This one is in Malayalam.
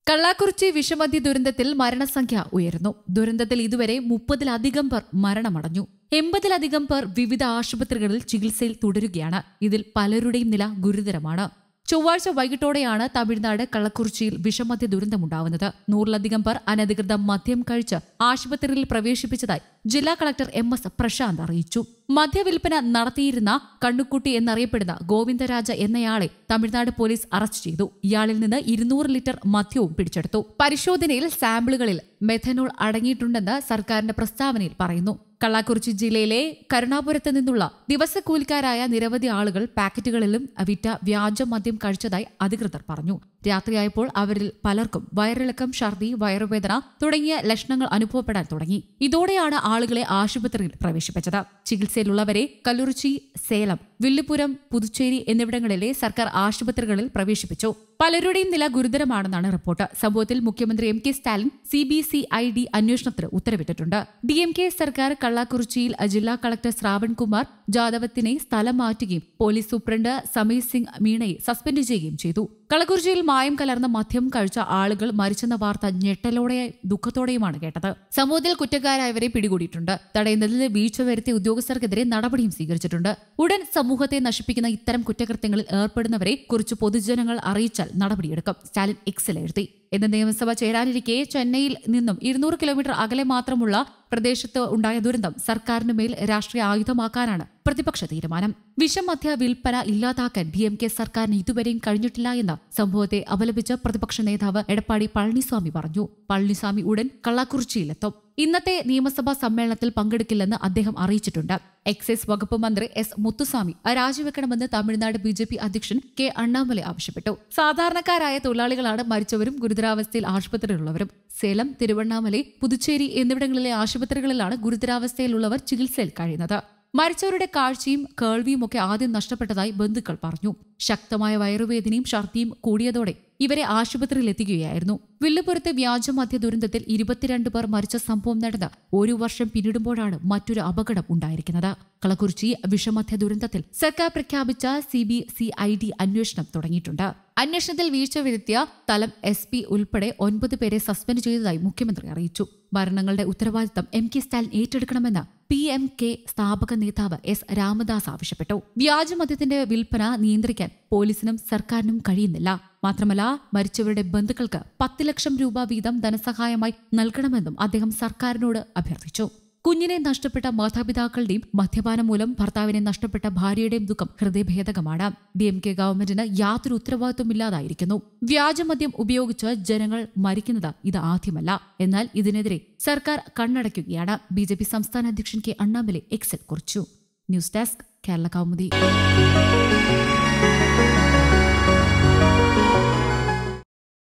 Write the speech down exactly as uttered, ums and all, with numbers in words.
കള്ളാക്കുറിച്ചി വിഷമദ്യ ദുരന്തത്തിൽ മരണസംഖ്യ ഉയർന്നു. ദുരന്തത്തിൽ ഇതുവരെ മുപ്പതിലധികം പേർ മരണമടഞ്ഞു. എൺപതിലധികം പേർ വിവിധ ആശുപത്രികളിൽ ചികിത്സയിൽ തുടരുകയാണ്. ഇതിൽ പലരുടെയും നില ഗുരുതരമാണ്. ചൊവ്വാഴ്ച വൈകിട്ടോടെയാണ് തമിഴ്നാട് കള്ളക്കുറിച്ചിയിൽ വിഷമദ്യ ദുരന്തമുണ്ടാവുന്നത്. നൂറിലധികം പേർ അനധികൃത മദ്യം കഴിച്ച് ആശുപത്രിയിൽ പ്രവേശിപ്പിച്ചതായി ജില്ലാ കളക്ടർ എം എസ് പ്രശാന്ത് അറിയിച്ചു. മദ്യവിൽപ്പന നടത്തിയിരുന്ന കണ്ണുക്കുട്ടി എന്നറിയപ്പെടുന്ന ഗോവിന്ദരാജ എന്നയാളെ തമിഴ്നാട് പോലീസ് അറസ്റ്റ് ചെയ്തു. ഇയാളിൽ നിന്ന് ഇരുന്നൂറ് ലിറ്റർ മദ്യവും പിടിച്ചെടുത്തു. പരിശോധനയിൽ സാമ്പിളുകളിൽ മെഥനോൾ അടങ്ങിയിട്ടുണ്ടെന്ന് സർക്കാരിന്റെ പ്രസ്താവനയിൽ പറയുന്നു. കള്ളാക്കുറിച്ചി ജില്ലയിലെ കരുണാപുരത്ത് നിന്നുള്ള ദിവസക്കൂലിക്കാരായ നിരവധി ആളുകൾ പാക്കറ്റുകളിലും വിറ്റ വ്യാജ മദ്യം കഴിച്ചതായി അധികൃതർ പറഞ്ഞു. രാത്രിയായപ്പോൾ അവരിൽ പലർക്കും വയറിളക്കം, ഛർദി, വയറുവേദന തുടങ്ങിയ ലക്ഷണങ്ങൾ അനുഭവപ്പെടാൻ തുടങ്ങി. ഇതോടെയാണ് ആളുകളെ ആശുപത്രിയിൽ പ്രവേശിപ്പിച്ചത്. ചികിത്സയിലുള്ളവരെ കല്ലുറിച്ചി, സേലം, വില്ലുപുരം, പുതുച്ചേരി എന്നിവിടങ്ങളിലെ സർക്കാർ ആശുപത്രികളിൽ പ്രവേശിപ്പിച്ചു. പലരുടെയും നില ഗുരുതരമാണെന്നാണ് റിപ്പോർട്ട്. സംഭവത്തിൽ മുഖ്യമന്ത്രി M K Stalin C B C I D അന്വേഷണത്തിന് ഉത്തരവിട്ടിട്ടുണ്ട്. ഡി എം കെ സർക്കാർ കള്ളാക്കുറിച്ചിയിൽ ജില്ലാ കളക്ടർ ശ്രാവൺകുമാർ ജാദവത്തിനെ സ്ഥലം മാറ്റുകയും പോലീസ് സൂപ്രണ്ട് സമീർ സിംഗ് മീണയെ സസ്പെൻഡ് ചെയ്യുകയും ചെയ്തു. കള്ളക്കുറിച്ചിയിൽ മായം കലർന്ന മദ്യം കഴിച്ച ആളുകൾ മരിച്ചെന്ന വാർത്ത ഞെട്ടലോടെ ദുഃഖത്തോടെയുമാണ് കേട്ടത്. സംഭവത്തിൽ കുറ്റക്കാരായവരെ പിടികൂടിയിട്ടുണ്ട്. തടയുന്നതിൽ വീഴ്ച വരുത്തിയ ഉദ്യോഗസ്ഥർക്കെതിരെ നടപടിയും സ്വീകരിച്ചിട്ടുണ്ട്. ഉടൻ സമൂഹത്തെ നശിപ്പിക്കുന്ന ഇത്തരം കുറ്റകൃത്യങ്ങളിൽ ഏർപ്പെടുന്നവരെ കുറിച്ച് പൊതുജനങ്ങൾ അറിയിച്ചാൽ നടപടിയെടുക്കും. സ്റ്റാലിൻ എക്സിൽ എഴുതി. ഇന്ന് നിയമസഭ ചേരാനിരിക്കെ ചെന്നൈയിൽ നിന്നും ഇരുന്നൂറ് കിലോമീറ്റർ അകലെ മാത്രമുള്ള പ്രദേശത്ത് ഉണ്ടായ ദുരന്തം സർക്കാരിന് മേൽ രാഷ്ട്രീയ ആയുധമാക്കാനാണ് പ്രതിപക്ഷ തീരുമാനം. വിഷമദ്യ വിൽപ്പന ഇല്ലാതാക്കാൻ ഡി എം കെ സർക്കാരിന് ഇതുവരെയും കഴിഞ്ഞിട്ടില്ല എന്ന സംഭവത്തെ അപലപിച്ച് പ്രതിപക്ഷ നേതാവ് എടപ്പാടി പളനിസ്വാമി പറഞ്ഞു. പളനിസ്വാമി ഉടൻ കള്ളാക്കുറിച്ചിയിലെത്തും. ഇന്നത്തെ നിയമസഭാ സമ്മേളനത്തിൽ പങ്കെടുക്കില്ലെന്ന് അദ്ദേഹം അറിയിച്ചിട്ടുണ്ട്. എക്സൈസ് വകുപ്പ് മന്ത്രി എസ് മുത്തുസ്വാമി രാജിവെക്കണമെന്ന് തമിഴ്നാട് ബി ജെ പി അധ്യക്ഷൻ കെ അണ്ണാമലൈ ആവശ്യപ്പെട്ടു. സാധാരണക്കാരായ തൊഴിലാളികളാണ് മരിച്ചവരും ഗുരുതരാവസ്ഥയിൽ ആശുപത്രിയിലുള്ളവരും. സേലം, തിരുവണ്ണാമലൈ, പുതുച്ചേരി എന്നിവിടങ്ങളിലെ ആശുപത്രികളിലാണ് ഗുരുതരാവസ്ഥയിലുള്ളവർ ചികിത്സയിൽ കഴിയുന്നത്. മരിച്ചവരുടെ കാഴ്ചയും കേൾവിയും ഒക്കെ ആദ്യം നഷ്ടപ്പെട്ടതായി ബന്ധുക്കൾ പറഞ്ഞു. ശക്തമായ വയറുവേദനയും ഛർദിയും കൂടിയതോടെ ഇവരെ ആശുപത്രിയിൽ എത്തിക്കുകയായിരുന്നു. വില്ലുപുരത്തെ വ്യാജമദ്യ ദുരന്തത്തിൽ ഇരുപത്തിരണ്ട് പേർ മരിച്ച സംഭവം നടന്ന് ഒരു വർഷം പിന്നിടുമ്പോഴാണ് മറ്റൊരു അപകടം ഉണ്ടായിരിക്കുന്നത്. കള്ളക്കുറിച്ചി വിഷമദ്യ ദുരന്തത്തിൽ സർക്കാർ പ്രഖ്യാപിച്ച C B C I D അന്വേഷണം തുടങ്ങിയിട്ടുണ്ട്. അന്വേഷണത്തിൽ വീഴ്ച വരുത്തിയ തലം എസ് പി ഉൾപ്പെടെ ഒൻപത് പേരെ സസ്പെൻഡ് ചെയ്തതായി മുഖ്യമന്ത്രി അറിയിച്ചു. മരണങ്ങളുടെ ഉത്തരവാദിത്തം എം കെ സ്റ്റാലിൻ ഏറ്റെടുക്കണമെന്ന് പി എം കെ സ്ഥാപക നേതാവ് എസ് രാമദാസ് ആവശ്യപ്പെട്ടു. വ്യാജമദ്യത്തിന്റെ വിൽപ്പന നിയന്ത്രിക്കാൻ പോലീസിനും സർക്കാരിനും കഴിയുന്നില്ല. മാത്രമല്ല, മരിച്ചവരുടെ ബന്ധുക്കൾക്ക് പത്ത് ലക്ഷം രൂപ വീതം ധനസഹായമായി നൽകണമെന്നും അദ്ദേഹം സർക്കാരിനോട് അഭ്യർത്ഥിച്ചു. കുഞ്ഞിനെ നഷ്ടപ്പെട്ട മാതാപിതാക്കളുടെയും മദ്യപാനം മൂലം ഭർത്താവിനെ നഷ്ടപ്പെട്ട ഭാര്യയുടെയും ദുഃഖം ഹൃദയഭേദകമാണ്. ഡി എം കെ ഗവൺമെന്റിന് യാതൊരു ഉത്തരവാദിത്വമില്ലാതായിരിക്കുന്നു. വ്യാജമദ്യം ഉപയോഗിച്ച് ജനങ്ങൾ മരിക്കുന്നത് ഇത് ആദ്യമല്ല. എന്നാൽ ഇതിനെതിരെ സർക്കാർ കണ്ണടയ്ക്കുകയാണ്. ബി ജെ പി സംസ്ഥാന അധ്യക്ഷൻ കെ അണ്ണാമലൈ എക്സിൽ കുറിച്ചു. News desk Kerala Kaumudi.